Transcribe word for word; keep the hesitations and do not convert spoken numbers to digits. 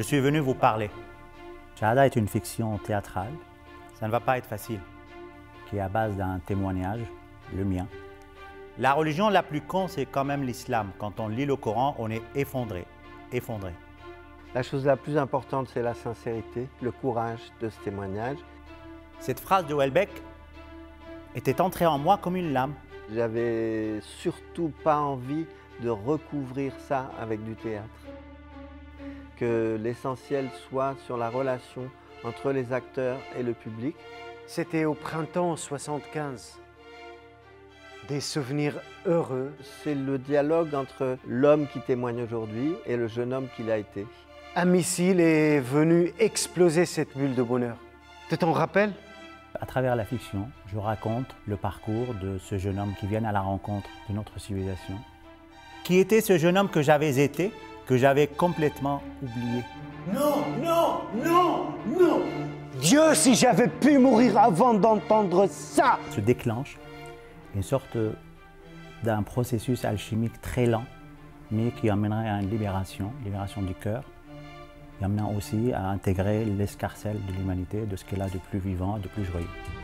je suis venu vous parler. Shahada est une fiction théâtrale, ça ne va pas être facile, qui est à base d'un témoignage, le mien. La religion la plus con, c'est quand même l'islam. Quand on lit le Coran, on est effondré, effondré. La chose la plus importante, c'est la sincérité, le courage de ce témoignage. Cette phrase de Houellebecq était entrée en moi comme une lame. J'avais surtout pas envie de recouvrir ça avec du théâtre. Que l'essentiel soit sur la relation entre les acteurs et le public. C'était au printemps soixante-quinze. Des souvenirs heureux. C'est le dialogue entre l'homme qui témoigne aujourd'hui et le jeune homme qu'il a été. Un missile est venu exploser cette bulle de bonheur. Tu t'en rappelles? À travers la fiction, je raconte le parcours de ce jeune homme qui vient à la rencontre de notre civilisation. Qui était ce jeune homme que j'avais été, que j'avais complètement oublié. Non, non, non, non! Dieu, si j'avais pu mourir avant d'entendre ça! Se déclenche une sorte d'un processus alchimique très lent, mais qui amènerait à une libération, libération du cœur, et amenant aussi à intégrer l'escarcelle de l'humanité, de ce qu'elle a de plus vivant, de plus joyeux.